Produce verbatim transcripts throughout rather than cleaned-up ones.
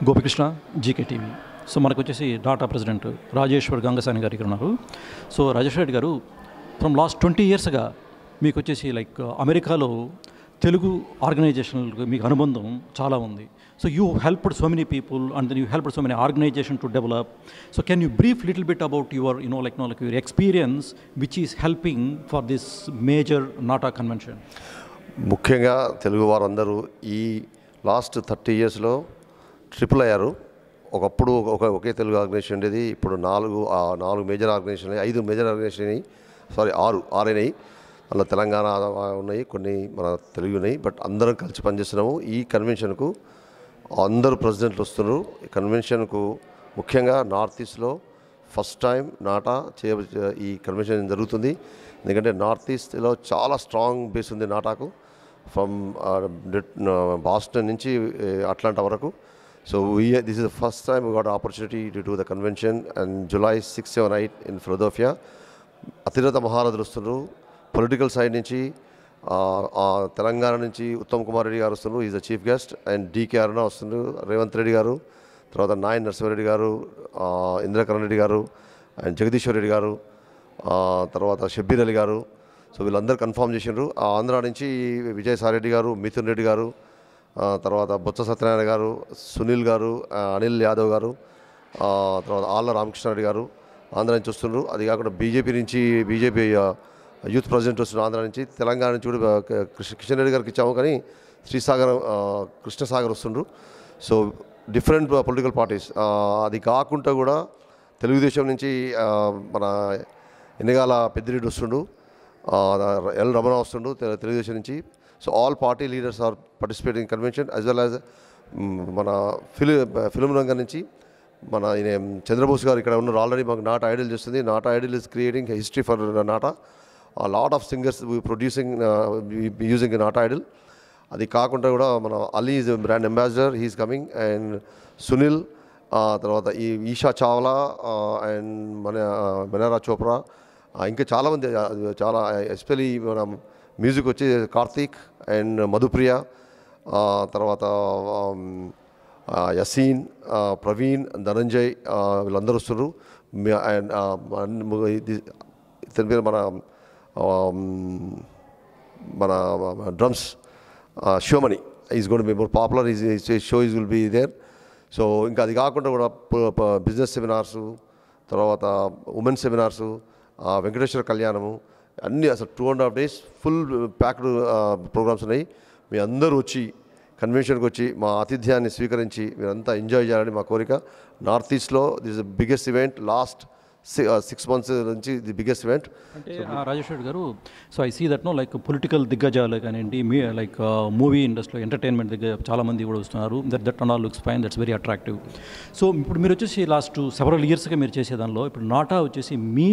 Gopikrishna జీకేటీవీ. So మనకు వచ్చేసి Tata president Rajeshwar Gangasani గారు ఇక్కడ ఉన్నారు. సో రాజేశ్వర్ రెడ్డి గారు ఫ్రమ్ లాస్ట్ ట్వంటీ ఇయర్స్గా మీకు వచ్చేసి లైక్ అమెరికాలో తెలుగు ఆర్గనైజేషన్లకు మీకు అనుబంధం చాలా ఉంది. So you helped so many people and then you helped so many organization to develop. So can you brief little bit about your you know like no like your experience which is helping for this major NATA convention? ముఖ్యంగా తెలుగు వారందరూ ఈ last thirty ఇయర్స్లో triple అయ్యారు. ఒకప్పుడు ఒక ఒకే Telugu organisation ఉండేది. ఇప్పుడు నాలుగు నాలుగు మేజర్ ఆర్గనైజేషన్ ఐదు మేజర్ ఆర్గనైజేషన్ అయినాయి. సారీ ఆరు ఆరైనాయి. అందులో తెలంగాణ ఉన్నాయి, కొన్ని మన తెలుగు ఉన్నాయి. బట్ అందరం కలిసి పనిచేస్తున్నాము. ఈ కన్వెన్షన్కు అందరూ ప్రెసిడెంట్లు వస్తున్నారు. ఈ కన్వెన్షన్కు ముఖ్యంగా నార్త్ ఈస్ట్లో ఫస్ట్ టైం నాటా చేయ ఈ కన్వెన్షన్ జరుగుతుంది. ఎందుకంటే నార్త్ ఈస్ట్లో చాలా స్ట్రాంగ్ బేస్ ఉంది నాటాకు. ఫ్రమ్ బాస్టన్ నుంచి అట్లాంటా వరకు. So we, this is the first time we got an opportunity to do the convention on July six, seven, eight in Philadelphia. అతిరథ మహారథులు వస్తున్నారు. పొలిటికల్ సైడ్ నుంచి తెలంగాణ నుంచి ఉత్తమ్ కుమార్ రెడ్డి గారు వస్తున్నారు, is the chief guest. And DK Aruna వస్తున్నారు, రేవంత్ రెడ్డి గారు, తర్వాత నాయన్ నరసింహారెడ్డి గారు, ఇంద్రకరణ్ రెడ్డి గారు, అండ్ జగదీశ్వర్ రెడ్డి గారు, తర్వాత షబ్బీర్ అలీ గారు. సో వీళ్ళందరూ కన్ఫర్మ్ చేసినారు. ఆంధ్ర నుంచి విజయసాయి రెడ్డి గారు, మిథున్ రెడ్డి గారు, తర్వాత బొత్స సత్యనారాయణ గారు, సునీల్ గారు, అనిల్ యాదవ్ గారు, తర్వాత ఆళ్ళ రామకృష్ణారెడ్డి గారు ఆంధ్ర నుంచి వస్తున్నారు. అది కాకుండా బీజేపీ నుంచి బీజేపీ యూత్ ప్రెసిడెంట్ వస్తున్నారు ఆంధ్ర నుంచి. తెలంగాణ నుంచి కూడా కృష్ణ కిషన్ రెడ్డి గారికి ఇచ్చాము, కానీ శ్రీసాగర్ కృష్ణసాగర్ వస్తుండ్రు. So different political parties. అది కాకుండా కూడా తెలుగుదేశం నుంచి మన ఎన్నిగాల పెద్దిరెడ్డి వస్తుండు, ఎల్ రమణ వస్తుండు తెలుగుదేశం నుంచి. So all party leaders are participating in convention, as well as మన ఫిలి ఫిలిం రంగం నుంచి మన చంద్రబోస్ గారు ఇక్కడ ఉన్నారు. ఆల్రెడీ మాకు నాటా ఐడల్ చేస్తుంది. NATA idol is creating history for NATA. Lot of singers producing using NATA idol. అది కాకుండా కూడా మన Ali is brand ambassador, he's coming. And Sunil, తర్వాత ఈ ఈషా చావ్లా అండ్ మన మనారా చోప్రా, ఇంకా చాలామంది చాలా ఎస్పెషలీ మన మ్యూజిక్ వచ్చి కార్తీక్ అండ్ మధుప్రియ, తర్వాత యసీన్, ప్రవీణ్, ధనంజయ్, వీళ్ళందరూ వస్తున్నారు. అండ్ ఇతని పేరు మన మన drums Sivamani is gonna be more popular. Is show is will be there. So ఇంకా అది కాకుండా కూడా బిజినెస్ సెమినార్సు, తర్వాత ఉమెన్ సెమినార్సు, వెంకటేశ్వర కళ్యాణము, అన్నీ అసలు two and half days full packed programmes ఉన్నాయి. మీ అందరూ వచ్చి కన్వెన్షన్కి వచ్చి మా ఆతిథ్యాన్ని స్వీకరించి మీరంతా ఎంజాయ్ చేయాలని మా కోరిక. నార్త్ ఈస్ట్లో this the biggest event. Last six months నుంచి ది బిగ్గెస్ట్ ఈవెంట్. అంటే రాజేశ్వర్ గారు, so I see that no like political దిగ్గజాలు కానివ్వండి, మీ లైక్ మూవీ ఇండస్ట్రీలో ఎంటర్టైన్మెంట్ దగ్గర చాలామంది కూడా వస్తున్నారు. That that and all looks fine, that's very attractive. So ఇప్పుడు మీరు వచ్చేసి లాస్ట్ సెవరల్ ఇయర్స్గా మీరు చేసేదానిలో ఇప్పుడు నాటా వచ్చేసి మీ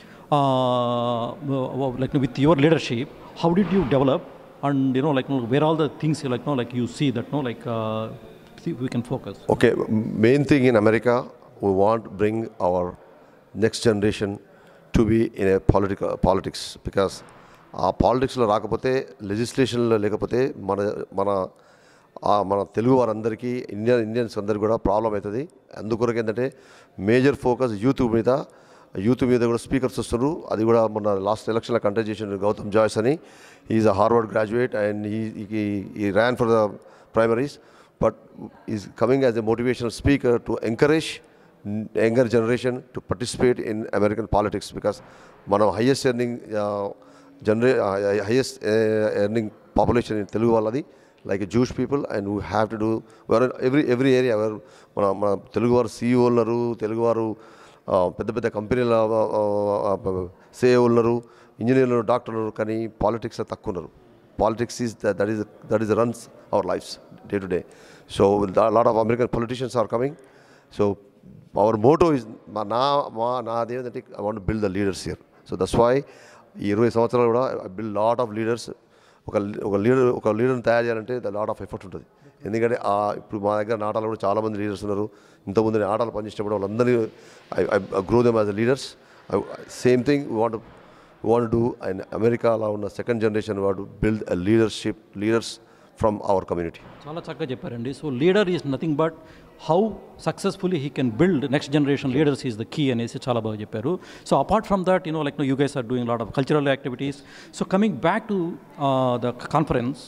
Uh, like with your leadership, how did you develop, and you know like where all the things like no like you see that no like uh, see, we can focus. Okay, main thing in America, we want to bring our next generation to be in a political politics, because ఆ పాలిటిక్స్లో రాకపోతే, లెజిస్లేషన్లో లేకపోతే మన మన మన తెలుగు వారందరికీ Indian Indians అందరికీ కూడా ప్రాబ్లం అవుతుంది. అందుకొరకు ఏంటంటే మేజర్ ఫోకస్ యూత్ మీద యూత్ మీద కూడా స్పీకర్స్ వస్తున్నారు. అది కూడా మొన్న లాస్ట్ ఎలక్షన్లో కంటెస్ట్ చేసిన గౌతమ్ జాయ్స్ అని, is a Harvard graduate and he ఈ ran for the primaries, but is coming as a motivational speaker to encourage younger generation to participate in American politics. Because మనం highest earning genera highest earning population Telugu వాళ్ళది, like Jewish people, and we have to do every every area. మన మన తెలుగువారు CEO ఉన్నారు, తెలుగువారు పెద్ద పెద్ద కంపెనీల సేఏ ఉన్నారు, ఇంజనీర్లు, డాక్టర్లు, కానీ పాలిటిక్స్లో తక్కువ ఉన్నారు. Politics is that is that is runs our lifes day to day. So lot of American politicians are coming. So our motto is మా నా మా నాదేంటంటే I want build the leaders here. So that's why ఈ ఇరవై సంవత్సరాలు కూడా I build lot of leaders. ఒక ఒక లీడర్ ఒక లీడర్ని తయారు చేయాలంటే ద లాట్ ఆఫ్ ఎఫర్ట్ ఉంటుంది. ఎందుకంటే ఇప్పుడు మా దగ్గర నాటాలు కూడా చాలామంది లీడర్స్ ఉన్నారు. ఇంతకుముందు నేను ఆటలు పనిచేసినప్పుడు వాళ్ళందరినీ I I grow them as a leaders. Same thing we want we want do. And అమెరికాలో ఉన్న second generation want build a leadership leaders from our community. చాలా చక్కగా చెప్పారండి. So leader is nothing but how successfully he can build next generation leaders is the key అనేసి చాలా బాగా చెప్పారు. So apart from that you know like no, you guys are doing a lot of cultural activities. So coming back to uh, the conference,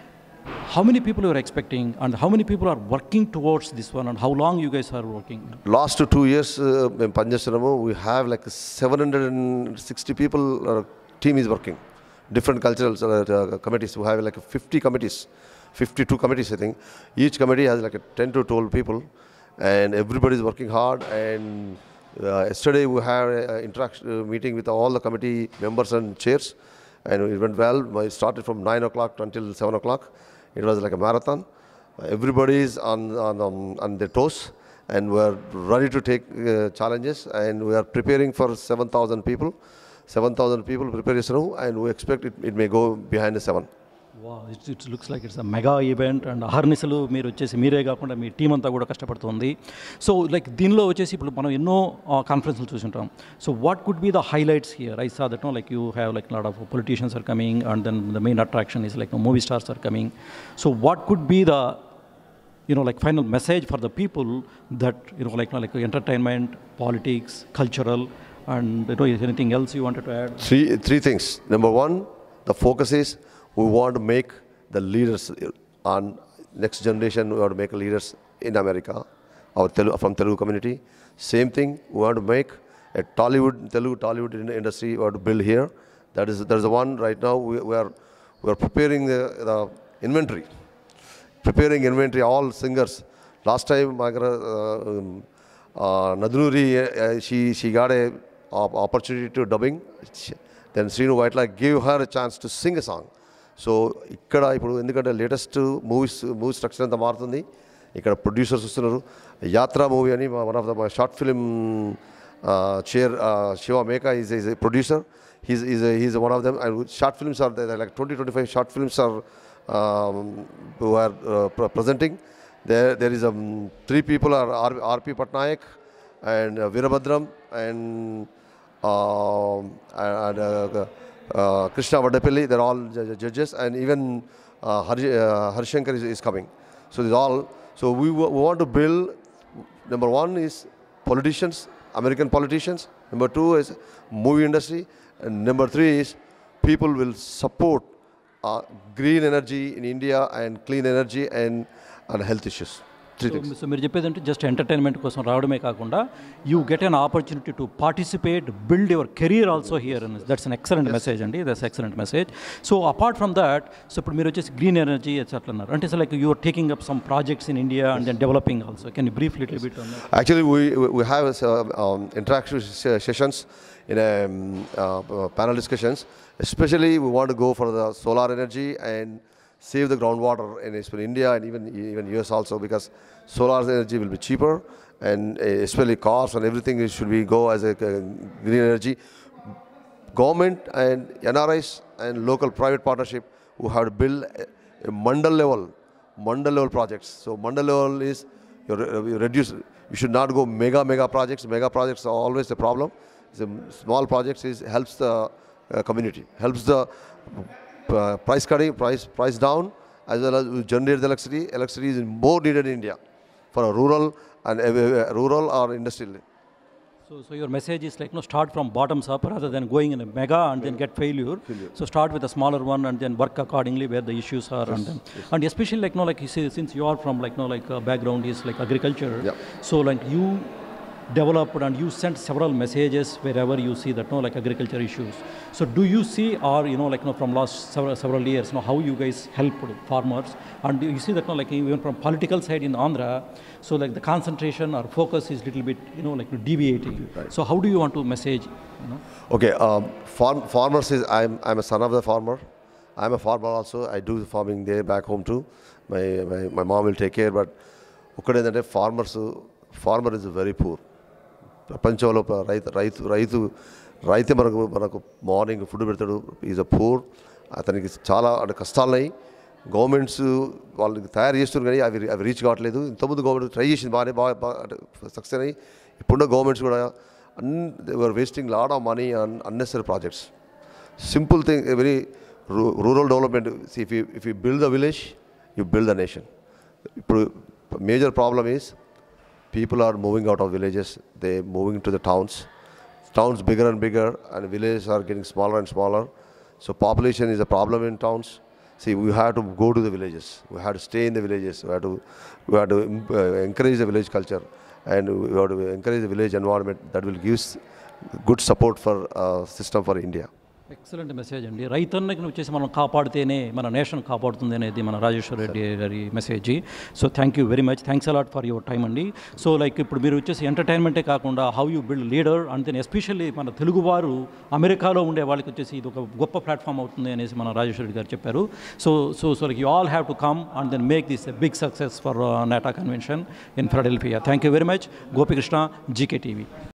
how many people you are expecting and how many people are working towards this one and how long you guys are working? Last two years మేము పనిచేస్తున్నాము. We have like seven hundred sixty people, uh, team is working. Different cultural uh, committees. We have like fifty committees, fifty-two committees I think. Each committee has like a ten to twelve people and everybody is working hard. And uh, yesterday we had an interaction uh, meeting with all the committee members and chairs and it went well. It started from nine o'clock until seven o'clock. It was like a marathon. Uh, everybody is on, on, um, on their toes and we are ready to take uh, challenges and we are preparing for seven thousand people. seven thousand people preparation and we expect it, it may go behind the seven. Wow, it, it looks like it's a mega event and అహర్నిశలు మీరు వచ్చేసి మీరే కాకుండా మీ team అంతా కూడా కష్టపడుతుంది. So like దీనిలో వచ్చేసి ఇప్పుడు మనం ఎన్నో కాన్ఫరెన్స్లు చూసుంటాం. So what could be the highlights here? I saw that no like you have like lot of politicians are coming and then the main attraction is like movie stars are coming. So what could be the you know like final message for the people that you know like like entertainment, politics, cultural, and you know is anything else you wanted to add? Three three things. Number one, the focus is we want to make the leaders on next generation. We want to make leaders in America, our Telugu, from Telugu community. Same thing, we want to make a Tollywood Telugu Tollywood industry. We want to build here. That is that is the one right now. We, we are we are preparing the, the inventory. Preparing inventory, all singers. Last time, Magara uh, uh, Nadunuri, uh, she she got a uh, opportunity to dubbing. She, then Srinu Whitela gave her a chance to sing a song. So ikkada ippudu endukante latest movies movie structure anta maarutundi. Ikkada producers vastunaru. Yatra movie ani one of the short film uh, chair uh, Shiva Meka is, is a producer. He's is a, he's one of them. And short films are there, like twenty twenty-five short films are. Um, who are uh, pre presenting. There, there is um, three people are R P Patnaik and uh, Veerabhadram and uh, and uh, uh, Krishna Vadapilli. They're all judges, and even uh, Hari, uh, Harishankar is, is coming. So these all. So we, we want to build. Number one is politicians, American politicians. Number two is movie industry, and number three is people will support Uh, green energy in India and clean energy and, and health issues. Three so, things. So మీరు చెప్పేదంటే just entertainment కోసం రావడమే కాకుండా you get an opportunity to participate, build your career also here and that's an excellent message అండి. That's excellent message. So apart from that, so ఇప్పుడు మీరు వచ్చేసి green energy ఎట్లా అన్నారు అంటే so like you are taking up some projects in India and then developing also. Can you brief little bit on that? Actually, we we have uh, um, interactive sessions in a um, uh, panel discussions. Especially, we want to go for the solar energy and save the groundwater in India and even even U S also, because solar energy will be cheaper and uh, especially cars and everything should be go as a uh, green energy. Government and N R Is and local private partnership who have to build a, a mandal level, mandal level projects. So mandal level is you, you reduce. You should not go mega mega projects. Mega projects are always a problem. The small projects is helps the Uh, community, helps the uh, price cutting, price price down, as well as generate the electricity. Electricity is more needed in India for a rural and uh, rural or industrial. So, so your message is like no, start from bottoms up rather than going in a mega and then get failure. failure. So start with a smaller one and then work accordingly where the issues are. Yes, and then, yes. And especially like no, like you say, since you are from like no, like uh, background is like agriculture. Yeah. So like you developed and you sent several messages wherever you see that no like agriculture issues. So do you see, or you know like no from last several several years, you know how you guys helped farmers, and you see that no like even from political side in Andhra, so like the concentration or focus is little bit you know like deviating. Right. So how do you want to message? You know? Okay, um, farm farmers is I'm I'm a son of the farmer. I'm a farmer also. I do farming there back home too. My my, my mom will take care, but okadendante farmers farmer is very poor. ప్రపంచంలో రైతు రైతు రైతు రైతే మనకు మనకు morning food పెడతాడు. Is a poor. అతనికి చాలా అంటే కష్టాలున్నాయి. గవర్నమెంట్స్ వాళ్ళకి తయారు చేస్తున్నారు కానీ అవి అవి రీచ్ కావట్లేదు. ఇంతకుముందు గవర్నమెంట్ ట్రై చేసింది బాగానే బాగా బాగా సక్సెస్ అయ్యి. ఇప్పుడున్న గవర్నమెంట్స్ కూడా and they're wasting lot of money on unnecessary projects. Simple thing, very rural development. If you if you build the village, you build the nation. ఇప్పుడు major problem is people are moving out of villages, they're moving to the towns. Towns bigger and bigger, and villages are getting smaller and smaller. So population is a problem in towns. See, we have to go to the villages. We have to stay in the villages. We have to, we have to uh, encourage the village culture, and we have to encourage the village environment that will give good support for uh, system for India. Excellent message అండి. రైతన్నకి వచ్చేసి మనం కాపాడితేనే మన nation కాపాడుతుంది అనేది మన రాజేశ్వర్ రెడ్డి గారి message. So thank you very much, thanks a lot for your time అండి. సో లైక్ ఇప్పుడు మీరు వచ్చేసి ఎంటర్టైన్మెంటే కాకుండా how you build leader and then especially మన తెలుగువారు అమెరికాలో ఉండే వాళ్ళకి వచ్చేసి ఇది ఒక గొప్ప ప్లాట్ఫామ్ అవుతుంది అనేసి మన రాజేశ్వర్ రెడ్డి గారు చెప్పారు. So so so like you all have to come and then make this a big success for NATA convention in Philadelphia. Thank you very much. Gopikrishna, GK TV.